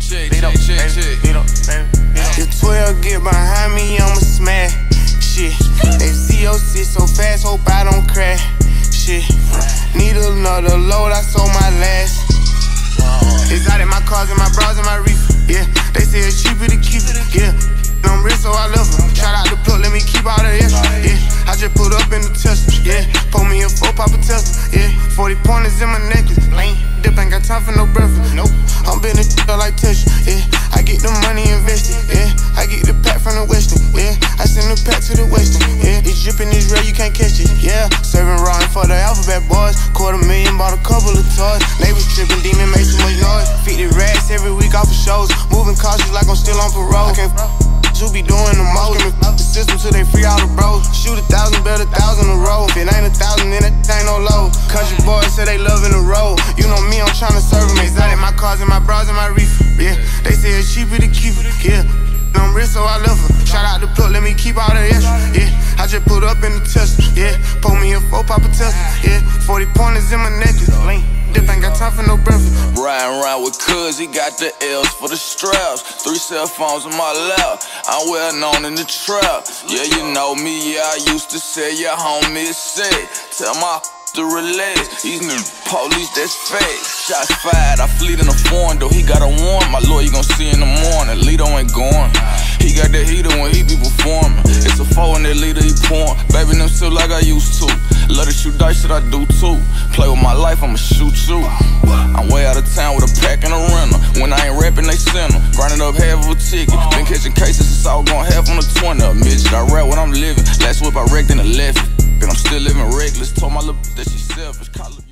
If 12 get behind me, I'ma smash. Shit, FCO sit so fast, hope I don't crash. Shit, need another load, I sold my last. Exotic, my cars and my bras and my reefer. Yeah, they say it's cheaper to keep it. Yeah, I'm rich, so I love them. Shout out the plug, let me keep all the extra. Yeah, I just put up in the Tesla. Yeah, pull me a 4 pop a Tesla. Yeah, 40 pointers in my necklace. Lame, dip ain't got time for no breakfast. Nope, I'm been a like Tesla. Yeah, I get the money invested. Yeah, I get the pack from the Western. Yeah, I send the pack to the Western. Yeah, it's dripping, it's real, you can't catch it. Yeah, serving raw and for the alphabet boys. $250,000, bought a couple of toys. Neighbors tripping, demon made too much noise. 50 racks every week off of shows. Moving cautious like I'm still on parole. I can't who be doing the most. The system till they free all the bros. Shoot 1,000, bet 1,000 a roll. If it ain't 1,000, then it ain't no low. Country boys say they loving the road. You know me, I'm tryna serve them. Exotic, my cars and my bras and my reefer. Yeah, they say it's cheaper to keep it. Yeah, I'm rich, so I love her. Shout out the plug, let me keep all the extra. Yeah, I just put up in the Tesla. Yeah, pull me a 4 pop a Tesla. Yeah, 40 pointers in my necklace. Lame, dip ain't got time for no breakfast. Riding around with cuz, he got the L's for the straps. 3 cell phones in my lap, I'm well known in the trap. Yeah, you know me, yeah, I used to say your homie is sick. Tell my to relax, these new police, that's fake. Shots fired, I fleet in a foreign, though he got a warrant. My lawyer gon' see in the morning, Lito ain't going. He got that heater when he be performing. It's a 4 in that leader he pouring. Baby, them still like I used to. Love to shoot dice, that I do too. Play with my life, I'ma shoot you. I'm way out of town with a pack and a rental. When I ain't rapping, they send them. Grinding up half of a ticket. Been catching cases, it's all going half on the 20. Midget, I rap what I'm living. Last whip I wrecked in the left. And I'm still living reckless. Told my little bitch that she selfish.